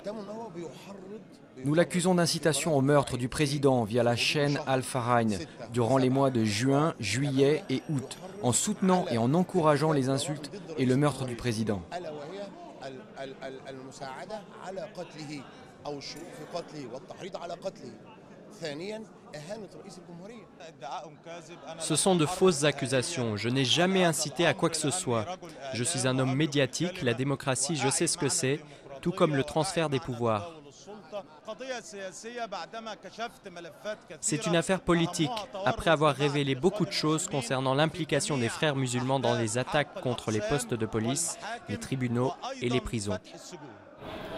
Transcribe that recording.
Nous l'accusons d'incitation au meurtre du président via la chaîne Al-Farrain durant les mois de juin, juillet et août, en soutenant et en encourageant les insultes et le meurtre du président. Ce sont de fausses accusations. Je n'ai jamais incité à quoi que ce soit. Je suis un homme médiatique, la démocratie, je sais ce que c'est, tout comme le transfert des pouvoirs. C'est une affaire politique. Après avoir révélé beaucoup de choses concernant l'implication des frères musulmans dans les attaques contre les postes de police, les tribunaux et les prisons.